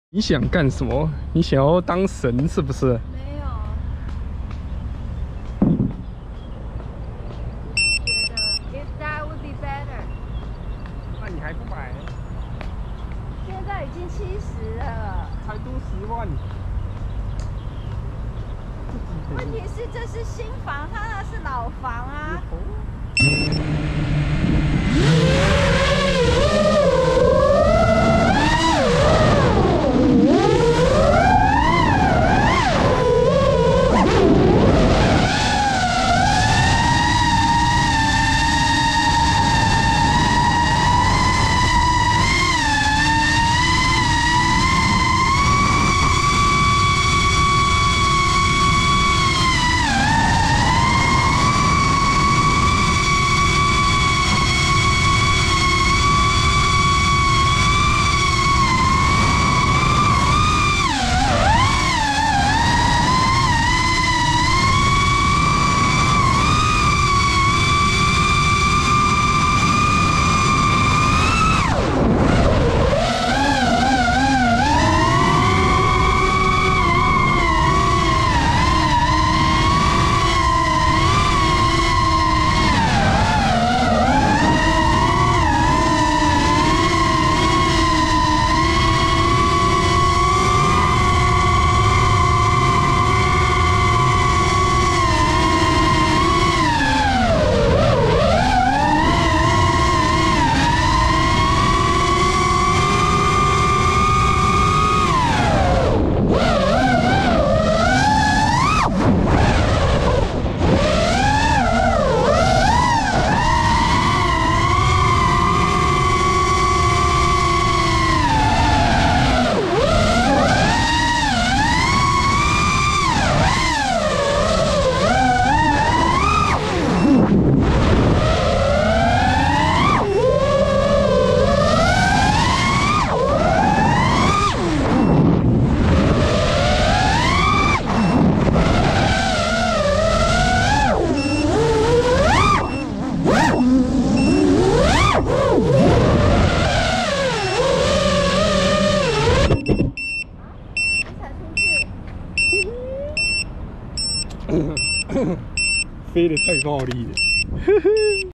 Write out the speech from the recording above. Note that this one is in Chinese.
你想干什么？你想要当神是不是？ 没有。觉得 if that would be better。 那你还不买？ 现在已经70了。 才多10万。 问题是这是新房，它那是老房啊。 飞得太暴力了。